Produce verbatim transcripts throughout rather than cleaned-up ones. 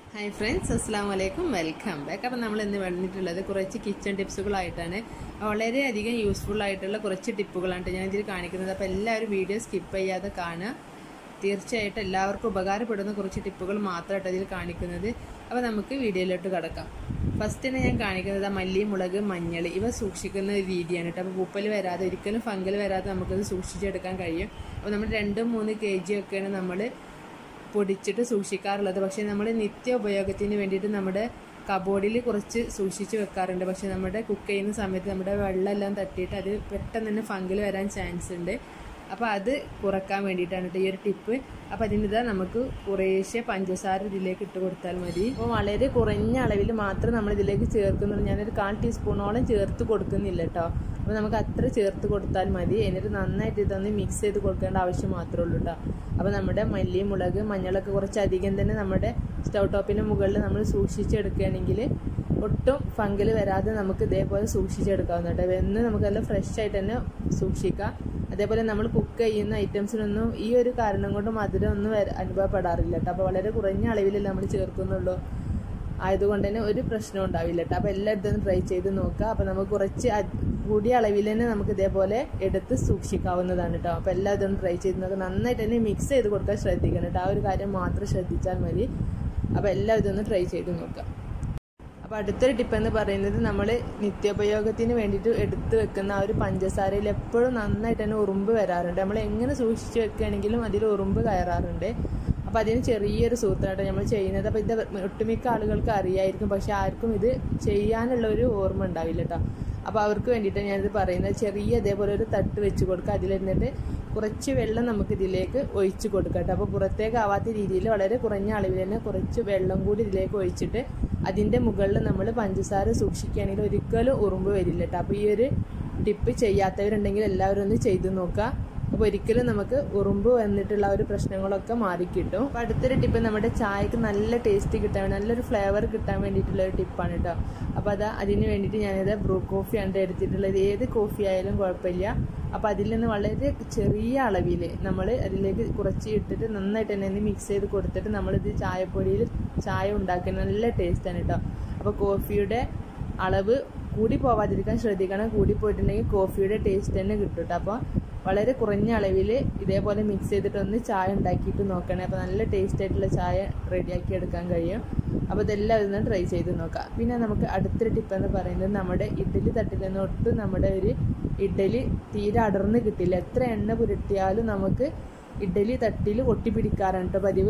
Hi friends, assalamu alaikum, welcome back. അപ്പോൾ നമ്മൾ ഇന്ന് വന്നിട്ടുള്ളത് കുറച്ച് കിച്ചൺ ടിപ്സുകളായിട്ടാണ്. വളരെ അധികം യൂസ്ഫുൾ ആയിട്ടുള്ള കുറച്ച് ടിപ്പുകളാണ് ഞാൻ ഇതിൽ കാണിക്കുന്നത്. അപ്പോൾ എല്ലാവരും വീഡിയോ സ്കിപ്പ് ചെയ്യാതെ കാണുക. തീർച്ചയായിട്ടും എല്ലാവർക്കും ഉപകാരപ്പെടുന്ന കുറച്ച് ടിപ്പുകൾ മാത്രമായിട്ട് ഇതിൽ കാണിക്കുന്നത്. അപ്പോൾ നമുക്ക് വീഡിയോയിലോട്ട് കടക്കാം. ഫസ്റ്റ് തന്നെ ഞാൻ കാണിക്കുന്നത് മല്ലി, മുളക്, മഞ്ഞൾ ഇവ സൂക്ഷിക്കുന്ന ഒരു രീതിയാണ് കേട്ടോ. അപ്പോൾ പൂപ്പൽ വരാതെ ഒരിക്കലും ഫംഗൽ വരാതെ നമുക്കത് സൂക്ഷിച്ചെടുക്കാൻ കഴിയും. അപ്പോൾ നമ്മൾ രണ്ടും മൂന്ന് കെ ജി ഒക്കെയാണ് നമ്മൾ പൊടിച്ചിട്ട് സൂക്ഷിക്കാറുള്ളത്. പക്ഷേ നമ്മൾ നിത്യ ഉപയോഗത്തിന് വേണ്ടിയിട്ട് നമ്മുടെ കബോർഡിൽ കുറച്ച് സൂക്ഷിച്ച് വെക്കാറുണ്ട്. പക്ഷേ നമ്മുടെ കുക്ക് ചെയ്യുന്ന സമയത്ത് നമ്മുടെ വെള്ളമെല്ലാം തട്ടിയിട്ട് അത് പെട്ടെന്ന് തന്നെ ഫംഗൽ വരാൻ ചാൻസ് ഉണ്ട്. അപ്പോൾ അത് കുറക്കാൻ വേണ്ടിയിട്ടാണ് ഈ ഒരു ടിപ്പ്. അപ്പോൾ അതിനിതാ നമുക്ക് കുറേശ്ശെ പഞ്ചസാര ഇതിലേക്ക് ഇട്ട് കൊടുത്താൽ മതി. അപ്പോൾ വളരെ കുറഞ്ഞ അളവിൽ മാത്രം നമ്മൾ ഇതിലേക്ക് ചേർക്കുന്നുള്ളൂ. ഞാനൊരു കാൽ ടീസ്പൂണോളം ചേർത്ത് കൊടുക്കുന്നില്ല കേട്ടോ. അപ്പോൾ നമുക്ക് അത്ര ചേർത്ത് കൊടുത്താൽ മതി. എന്നിട്ട് നന്നായിട്ട് ഇതൊന്ന് മിക്സ് ചെയ്ത് കൊടുക്കേണ്ട ആവശ്യം മാത്രമേ ഉള്ളൂ കേട്ടോ. അപ്പോൾ നമ്മുടെ മല്ലി, മുളക്, മഞ്ഞളൊക്കെ കുറച്ച് അധികം തന്നെ നമ്മുടെ സ്റ്റൗ ടോപ്പിൻ്റെ മുകളിൽ നമ്മൾ സൂക്ഷിച്ചെടുക്കുകയാണെങ്കിൽ ഒട്ടും ഫംഗൽ വരാതെ നമുക്ക് ഇതേപോലെ സൂക്ഷിച്ചെടുക്കാവുന്നതാണ്. എന്ന് നമുക്കെല്ലാം ഫ്രഷ് ആയിട്ട് തന്നെ സൂക്ഷിക്കാം. അതേപോലെ നമ്മൾ കുക്ക് ചെയ്യുന്ന ഐറ്റംസിനൊന്നും ഈ ഒരു കാരണം കൊണ്ട് മധുരം ഒന്നും അനുഭവപ്പെടാറില്ല കേട്ടോ. അപ്പോൾ വളരെ കുറഞ്ഞ അളവിലല്ലേ നമ്മൾ ചേർക്കുന്നുള്ളൂ. ആയതുകൊണ്ട് തന്നെ ഒരു പ്രശ്നം ഉണ്ടാവില്ല കേട്ടോ. അപ്പോൾ എല്ലായിടത്തും ട്രൈ ചെയ്ത് നോക്കുക. അപ്പോൾ നമുക്ക് കുറച്ച് കൂടിയ അളവിൽ തന്നെ നമുക്ക് ഇതേപോലെ എടുത്ത് സൂക്ഷിക്കാവുന്നതാണ് കേട്ടോ. അപ്പോൾ എല്ലായിടത്തും ട്രൈ ചെയ്ത് നോക്കുക. നന്നായിട്ട് തന്നെ മിക്സ് ചെയ്ത് കൊടുക്കാൻ ശ്രദ്ധിക്കണം കേട്ടോ. ആ ഒരു കാര്യം മാത്രം ശ്രദ്ധിച്ചാൽ മതി. അപ്പോൾ എല്ലായിടത്തും ഒന്ന് ട്രൈ ചെയ്ത് നോക്കുക. അപ്പോൾ അടുത്തൊരു ടിപ്പ് എന്ന് പറയുന്നത് നമ്മൾ നിത്യോപയോഗത്തിന് വേണ്ടിയിട്ട് എടുത്ത് വെക്കുന്ന ആ ഒരു പഞ്ചസാരയിൽ എപ്പോഴും നന്നായിട്ട് തന്നെ ഉറുമ്പ് വരാറുണ്ട്. നമ്മൾ എങ്ങനെ സൂക്ഷിച്ച് വെക്കുകയാണെങ്കിലും അതിൽ ഉറുമ്പ് കയറാറുണ്ട്. അപ്പോൾ അതിന് ചെറിയൊരു സൂത്രമായിട്ട് നമ്മൾ ചെയ്യുന്നത്. അപ്പോൾ ഇത് ഒട്ടുമിക്ക ആളുകൾക്ക് അറിയായിരിക്കും, പക്ഷെ ആർക്കും ഇത് ചെയ്യാനുള്ള ഒരു ഓർമ്മ ഉണ്ടാവില്ല കേട്ടോ. അപ്പോൾ അവർക്ക് വേണ്ടിയിട്ട് ഞാനിത് പറയുന്നത്, ചെറിയ ഇതേപോലെ ഒരു തട്ട് വെച്ച് കൊടുക്കുക. അതിലിരുന്നിട്ട് കുറച്ച് വെള്ളം നമുക്ക് ഇതിലേക്ക് ഒഴിച്ച് കൊടുക്കാം കേട്ടോ. അപ്പോൾ പുറത്തേക്ക് ആവാത്ത രീതിയിൽ വളരെ കുറഞ്ഞ അളവിൽ തന്നെ കുറച്ച് വെള്ളം കൂടി ഇതിലേക്ക് ഒഴിച്ചിട്ട് അതിൻ്റെ മുകളിൽ നമ്മൾ പഞ്ചസാര സൂക്ഷിക്കുകയാണെങ്കിൽ ഒരിക്കലും ഉറുമ്പ് വരില്ല കേട്ടോ. അപ്പോൾ ഈ ഒരു ടിപ്പ് ചെയ്യാത്തവരുണ്ടെങ്കിൽ എല്ലാവരും ഒന്ന് ചെയ്ത് നോക്കുക. അപ്പോൾ ഒരിക്കലും നമുക്ക് ഉറുമ്പ് വന്നിട്ടുള്ള ഒരു പ്രശ്നങ്ങളൊക്കെ മാറിക്കിട്ടും. അപ്പോൾ അടുത്തൊരു ടിപ്പ് നമ്മുടെ ചായക്ക് നല്ല ടേസ്റ്റ് കിട്ടാൻ വേണ്ടി നല്ലൊരു ഫ്ലേവർ കിട്ടാൻ വേണ്ടിയിട്ടുള്ള ഒരു ടിപ്പാണ് കേട്ടോ. അപ്പോൾ അത് അതിന് വേണ്ടിയിട്ട് ഞാനിത് ബ്രൂ കോഫിയാണ് എടുത്തിട്ടുള്ളത്. ഏത് കോഫി ആയാലും കുഴപ്പമില്ല. അപ്പോൾ അതിൽ നിന്ന് വളരെ ചെറിയ അളവിൽ നമ്മൾ അതിലേക്ക് കുറച്ച് ഇട്ടിട്ട് നന്നായിട്ട് തന്നെ മിക്സ് ചെയ്ത് കൊടുത്തിട്ട് നമ്മളിത് ചായപ്പൊടിയിൽ ചായ ഉണ്ടാക്കുന്ന നല്ല ടേസ്റ്റാണ് കേട്ടോ. അപ്പോൾ കോഫിയുടെ അളവ് കൂടി പോവാതിരിക്കാൻ ശ്രദ്ധിക്കണം. കൂടി പോയിട്ടുണ്ടെങ്കിൽ കോഫിയുടെ ടേസ്റ്റ് തന്നെ കിട്ടും കേട്ടോ. അപ്പോൾ വളരെ കുറഞ്ഞ അളവിൽ ഇതേപോലെ മിക്സ് ചെയ്തിട്ടൊന്ന് ചായ ഉണ്ടാക്കിയിട്ട് നോക്കണേ. അപ്പോൾ നല്ല ടേസ്റ്റ് ആയിട്ടുള്ള ചായ റെഡിയാക്കി എടുക്കാൻ കഴിയും. അപ്പോൾ ഇതെല്ലാം ഇതൊന്ന് ട്രൈ ചെയ്ത് നോക്കാം. പിന്നെ നമുക്ക് അടുത്തൊരു ടിപ്പ് എന്ന് പറയുന്നത് നമ്മുടെ ഇഡ്ഡലി തട്ടിൽ നിന്ന് ഒട്ടും നമ്മുടെ ഒരു ഇഡ്ഡലി തീരെ അടർന്ന് കിട്ടില്ല. എത്ര എണ്ണ പുരട്ടിയാലും നമുക്ക് ഇഡ്ഡലി തട്ടിൽ ഒട്ടിപ്പിടിക്കാറാണ് കേട്ടോ പതിവ്.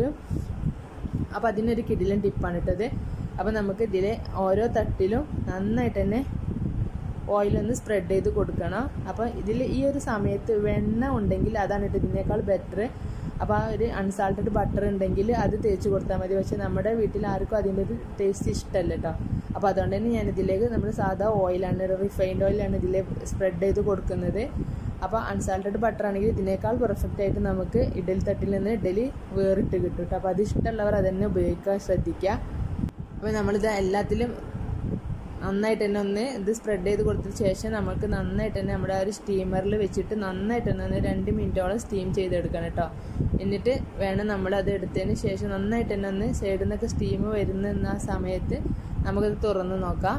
അപ്പോൾ അതിനൊരു കിടിലൻ ടിപ്പാണ് ഇട്ടത്. അപ്പോൾ നമുക്ക് ഇതിലെ ഓരോ തട്ടിലും നന്നായിട്ട് തന്നെ ഓയിലൊന്ന് സ്പ്രെഡ് ചെയ്ത് കൊടുക്കണം. അപ്പോൾ ഇതിൽ ഈ ഒരു സമയത്ത് വെണ്ണ ഉണ്ടെങ്കിൽ അതാണ് ഇട്ട് ഇതിനേക്കാൾ ബെറ്റർ. അപ്പോൾ ആ ഒരു അൺസാൾട്ടഡ് ബട്ടർ ഉണ്ടെങ്കിൽ അത് തേച്ച് കൊടുത്താൽ മതി. പക്ഷേ നമ്മുടെ വീട്ടിൽ ആർക്കും അതിൻ്റെ ഒരു ടേസ്റ്റ് ഇഷ്ടമല്ല കേട്ടോ. അപ്പോൾ അതുകൊണ്ട് തന്നെ ഞാനിതിലേക്ക് നമ്മൾ സാധാ ഓയിലാണ്, റിഫൈൻഡ് ഓയിലാണ് ഇതിൽ സ്പ്രെഡ് ചെയ്ത് കൊടുക്കുന്നത്. അപ്പോൾ അൺസാൾട്ടഡ് ബട്ടർ ആണെങ്കിൽ ഇതിനേക്കാൾ പെർഫെക്റ്റ് ആയിട്ട് നമുക്ക് ഇഡ്ഡലി തട്ടിൽ നിന്ന് ഇഡ്ഡലി വേറിട്ട് കിട്ടും കേട്ടോ. അപ്പോൾ അത് ഇഷ്ടമുള്ളവർ അതന്നെ ഉപയോഗിക്കാൻ ശ്രദ്ധിക്കുക. അപ്പോൾ നമ്മളിത് എല്ലാത്തിലും നന്നായിട്ട് തന്നെ ഒന്ന് ഇത് സ്പ്രെഡ് ചെയ്ത് കൊടുത്തതിന് ശേഷം നമുക്ക് നന്നായിട്ട് തന്നെ നമ്മുടെ ആ ഒരു സ്റ്റീമറിൽ വെച്ചിട്ട് നന്നായിട്ട് തന്നെ ഒന്ന് രണ്ട് മിനിറ്റോളം സ്റ്റീം ചെയ്തെടുക്കണം കേട്ടോ. എന്നിട്ട് വേണം നമ്മളത് എടുത്തതിന് ശേഷം നന്നായിട്ട് തന്നെ ഒന്ന് സൈഡിൽ നിന്നൊക്കെ സ്റ്റീം വരുന്ന ആ സമയത്ത് നമുക്കത് തുറന്ന് നോക്കാം.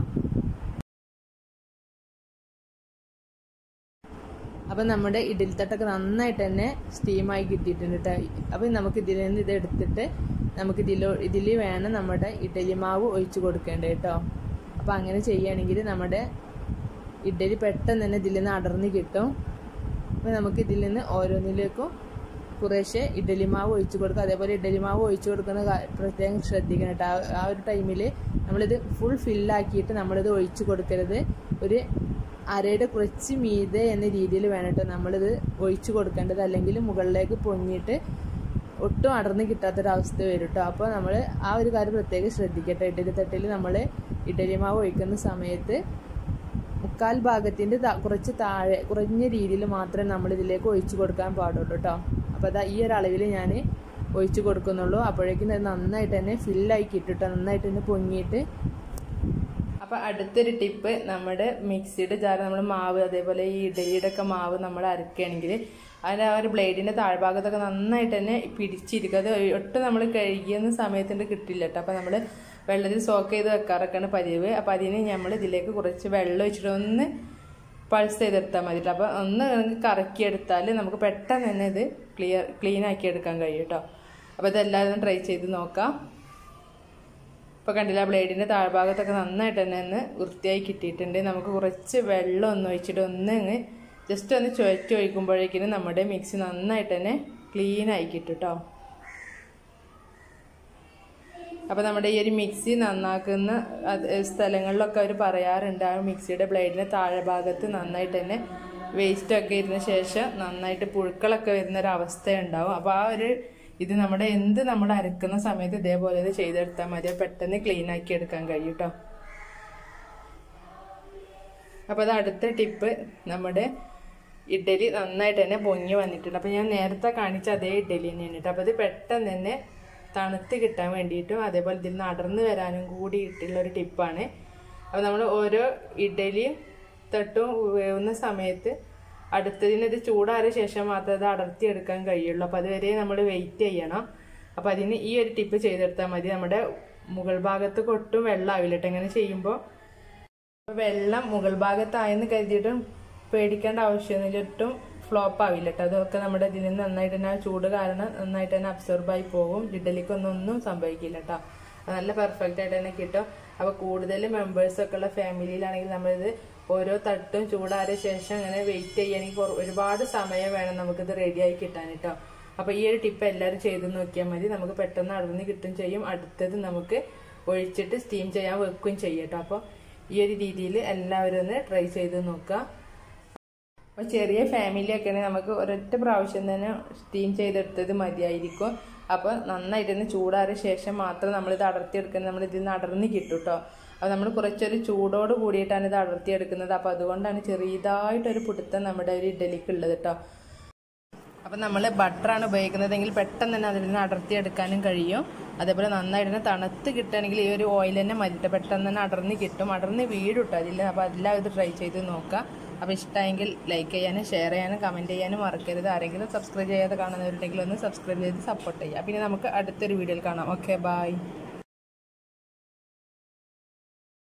അപ്പം നമ്മുടെ ഇഡ്ഡലി തട്ടൊക്കെ നന്നായിട്ട് തന്നെ സ്റ്റീമായി കിട്ടിയിട്ടുണ്ട് കേട്ടോ. അപ്പം നമുക്ക് ഇതിൽ നിന്ന് ഇത് എടുത്തിട്ട് നമുക്ക് ഇതിലോ ഇതിൽ വേണം നമ്മുടെ ഇഡ്ഡലി മാവ് ഒഴിച്ച് കൊടുക്കേണ്ടത് കേട്ടോ. അപ്പോൾ അങ്ങനെ ചെയ്യുകയാണെങ്കിൽ നമ്മുടെ ഇഡ്ഡലി പെട്ടെന്ന് തന്നെ ഇതിൽ നിന്ന് അടർന്ന് കിട്ടും. അപ്പോൾ നമുക്ക് ഇതിൽ നിന്ന് ഓരോന്നിലേക്കും കുറേശ്ശെ ഇഡ്ഡലി മാവ് ഒഴിച്ച് കൊടുക്കുക. അതേപോലെ ഇഡ്ഡലി മാവ് ഒഴിച്ച് കൊടുക്കുന്ന പ്രത്യേകം ശ്രദ്ധിക്കണം കേട്ടോ. ആ ഒരു ടൈമിൽ നമ്മളിത് ഫുൾ ഫില്ലാക്കിയിട്ട് നമ്മളിത് ഒഴിച്ച് കൊടുക്കരുത്. ഒരു അരയുടെ കുറച്ച് മീതെ എന്ന രീതിയിൽ വേണം കേട്ടോ നമ്മളിത് ഒഴിച്ച് കൊടുക്കേണ്ടത്. അല്ലെങ്കിൽ മുകളിലേക്ക് പൊങ്ങിയിട്ട് ഒട്ടും അടർന്ന് കിട്ടാത്തൊരവസ്ഥ വരും കേട്ടോ. അപ്പോൾ നമ്മൾ ആ ഒരു കാര്യം പ്രത്യേകം ശ്രദ്ധിക്കട്ടെ. ഇഡ്ഡലി തട്ടിൽ നമ്മൾ ഇഡ്ഡലി മാവ് ഒഴിക്കുന്ന സമയത്ത് മുക്കാൽ ഭാഗത്തിൻ്റെ കുറച്ച് താഴെ കുറഞ്ഞ രീതിയിൽ മാത്രമേ നമ്മൾ ഇതിലേക്ക് ഒഴിച്ച് കൊടുക്കാൻ പാടുള്ളൂ കേട്ടോ. അപ്പോൾ അതാ ഈ ഒരു അളവിൽ ഞാൻ ഒഴിച്ച് കൊടുക്കുന്നുള്ളൂ. അപ്പോഴേക്കും അത് നന്നായിട്ട് തന്നെ ഫില്ലായി കിട്ടും കേട്ടോ. നന്നായിട്ട് തന്നെ പൊങ്ങിയിട്ട് അപ്പോൾ അടുത്തൊരു ടിപ്പ്, നമ്മുടെ മിക്സിയുടെ ജാർ നമ്മൾ മാവ് അതേപോലെ ഈ ഇഡലിയുടെ ഒക്കെ മാവ് നമ്മൾ അരക്കുകയാണെങ്കിൽ അതിൻ്റെ ആ ഒരു ബ്ലേഡിൻ്റെ താഴ്ഭാഗത്തൊക്കെ നന്നായിട്ട് തന്നെ പിടിച്ചിരിക്കുക. അത് ഒട്ടും നമ്മൾ കഴുകിയെന്ന സമയത്തിൻ്റെ കിട്ടില്ല കേട്ടോ. അപ്പോൾ നമ്മൾ വെള്ളത്തിൽ സോക്ക് ചെയ്ത് വെക്കാറൊക്കെയാണ് പതിവ്. അപ്പോൾ അതിന് നമ്മൾ ഇതിലേക്ക് കുറച്ച് വെള്ളം ഒഴിച്ചിട്ട് ഒന്ന് പൾസ് ചെയ്തെടുത്താൽ മതി കേട്ടോ. അപ്പോൾ ഒന്ന് കറക്കിയെടുത്താൽ നമുക്ക് പെട്ടെന്ന് തന്നെ ഇത് ക്ലിയർ ക്ലീൻ ആക്കി എടുക്കാൻ കഴിയും കേട്ടോ. അപ്പോൾ ഇതെല്ലാവരും ട്രൈ ചെയ്ത് നോക്കാം. ഇപ്പോൾ കണ്ടില്ല, ബ്ലേഡിൻ്റെ താഴ്ഭാഗത്തൊക്കെ നന്നായിട്ട് തന്നെ ഒന്ന് വൃത്തിയായി കിട്ടിയിട്ടുണ്ട്. നമുക്ക് കുറച്ച് വെള്ളം ഒന്ന് ഒഴിച്ചിട്ട് ഒന്ന് അങ്ങ് ജസ്റ്റ് ഒന്ന് ചുവച്ച് ഒഴിക്കുമ്പോഴേക്കിനും നമ്മുടെ മിക്സി നന്നായിട്ട് തന്നെ ക്ലീൻ ആയി കിട്ടും കേട്ടോ. അപ്പോൾ നമ്മുടെ ഈ ഒരു മിക്സി നന്നാക്കുന്ന സ്ഥലങ്ങളിലൊക്കെ അവർ പറയാറുണ്ട്, ആ മിക്സിയുടെ ബ്ലേഡിൻ്റെ താഴെ ഭാഗത്ത് നന്നായിട്ട് തന്നെ വേസ്റ്റൊക്കെ ഇരുന്ന ശേഷം നന്നായിട്ട് പുഴുക്കളൊക്കെ വരുന്നൊരവസ്ഥ ഉണ്ടാവും. അപ്പോൾ ആ ഒരു ഇത് നമ്മുടെ എന്ത് നമ്മൾ അരക്കുന്ന സമയത്ത് ഇതേപോലെ ഇത് ചെയ്തെടുത്താൽ മതി, പെട്ടെന്ന് ക്ലീൻ ആക്കി എടുക്കാൻ കഴിയും കേട്ടോ. അപ്പോൾ അത് അടുത്ത ടിപ്പ്, നമ്മുടെ ഇഡ്ഡലി നന്നായിട്ട് തന്നെ പൊങ്ങി വന്നിട്ടുണ്ട്. അപ്പോൾ ഞാൻ നേരത്തെ കാണിച്ച അതേ ഇഡ്ഡലി തന്നെയാണ് കേട്ടോ. അപ്പോൾ ഇത് പെട്ടെന്ന് തന്നെ തണുത്ത് കിട്ടാൻ വേണ്ടിയിട്ടും അതേപോലെ ഇതിൽ നിന്ന് അടർന്ന് വരാനും കൂടിയിട്ടുള്ള ഒരു ടിപ്പാണ്. അപ്പോൾ നമ്മൾ ഓരോ ഇഡ്ഡലിയും തട്ടും വേവുന്ന സമയത്ത് അടുത്തതിനത് ചൂടാറിയ ശേഷം മാത്രമേ അത് അടർത്തിയെടുക്കാൻ കഴിയുള്ളൂ. അപ്പോൾ അതുവരെ നമ്മൾ വെയിറ്റ് ചെയ്യണം. അപ്പോൾ അതിന് ഈ ഒരു ടിപ്പ് ചെയ്തെടുത്താൽ മതി. നമ്മുടെ മുകൾ ഭാഗത്ത് ഒട്ടും വെള്ളം ആവില്ല കേട്ടോ ഇങ്ങനെ ചെയ്യുമ്പോൾ. വെള്ളം മുകൾ ഭാഗത്തായെന്ന് കരുതിയിട്ടും പേടിക്കേണ്ട ആവശ്യമൊന്നുമില്ല, ഒട്ടും ഫ്ലോപ്പ് ആവില്ല കേട്ടോ. അതൊക്കെ നമ്മുടെ ഇതിൽ നിന്ന് നന്നായിട്ട് തന്നെ ചൂട് കാരണം നന്നായിട്ട് തന്നെ അബ്സോർബായി പോകും. ഇഡ്ഡലിക്കൊന്നും ഒന്നും സംഭവിക്കില്ല കേട്ടോ. നല്ല പെർഫെക്റ്റ് ആയിട്ട് തന്നെ കിട്ടും. അപ്പോൾ കൂടുതൽ മെമ്പേഴ്സൊക്കെ ഉള്ള ഫാമിലിയിലാണെങ്കിൽ നമ്മളിത് ഓരോ തട്ടും ചൂടാറിയ ശേഷം അങ്ങനെ വെയിറ്റ് ചെയ്യണമെങ്കിൽ ഒരുപാട് സമയം വേണം നമുക്കിത് റെഡിയായി കിട്ടാൻ കേട്ടോ. അപ്പോൾ ഈ ഒരു ടിപ്പ് എല്ലാവരും ചെയ്ത് നോക്കിയാൽ മതി. നമുക്ക് പെട്ടെന്ന് അടർന്ന് കിട്ടും ചെയ്യും. അടുത്തത് നമുക്ക് ഒഴിച്ചിട്ട് സ്റ്റീം ചെയ്യാൻ വെക്കുകയും ചെയ്യും കേട്ടോ. അപ്പോൾ ഈ ഒരു രീതിയിൽ എല്ലാവരും ഒന്ന് ട്രൈ ചെയ്ത് നോക്കുക. അപ്പോൾ ചെറിയ ഫാമിലിയൊക്കെ ആണെങ്കിൽ നമുക്ക് ഒരൊറ്റ പ്രാവശ്യം തന്നെ സ്റ്റീം ചെയ്തെടുത്തത് മതിയായിരിക്കും. അപ്പോൾ നന്നായിട്ട് തന്നെ ചൂടാറിയ ശേഷം മാത്രം നമ്മളിത് അടർത്തിയെടുക്കുന്നത്, നമ്മൾ ഇതിൽ നിന്ന് അടർന്ന് കിട്ടും കേട്ടോ. അപ്പോൾ നമ്മൾ കുറച്ചൊരു ചൂടോട് കൂടിയിട്ടാണ് ഇത് അടർത്തിയെടുക്കുന്നത്. അപ്പോൾ അതുകൊണ്ടാണ് ചെറിയതായിട്ടൊരു പിടുത്തം നമ്മുടെ ഒരു ഇഡ്ഡലിക്ക് ഉള്ളത് കേട്ടോ. അപ്പം നമ്മൾ ബട്ടറാണ് ഉപയോഗിക്കുന്നതെങ്കിൽ പെട്ടെന്ന് തന്നെ അതിൽ നിന്ന് അടർത്തിയെടുക്കാനും കഴിയും. അതേപോലെ നന്നായിട്ട് തന്നെ തണുത്ത് കിട്ടുകയാണെങ്കിൽ ഈ ഒരു ഓയിൽ തന്നെ മതിട്ട് പെട്ടെന്ന് തന്നെ അടർന്ന് കിട്ടും, അടർന്ന് വീടും കേട്ടോ അതിൽ. അപ്പോൾ അതെല്ലാം ഇത് ട്രൈ ചെയ്ത് നോക്കുക. അപ്പോൾ ഇഷ്ടമെങ്കിൽ ലൈക്ക് ചെയ്യാനും ഷെയർ ചെയ്യാനും കമൻറ്റ് ചെയ്യാനും മറക്കരുത്. ആരെങ്കിലും സബ്സ്ക്രൈബ് ചെയ്യാതെ കാണുന്നവരുണ്ടെങ്കിൽ ഒന്ന് സബ്സ്ക്രൈബ് ചെയ്ത് സപ്പോർട്ട് ചെയ്യുക. പിന്നെ നമുക്ക് അടുത്തൊരു വീഡിയോയിൽ കാണാം. Okay, by.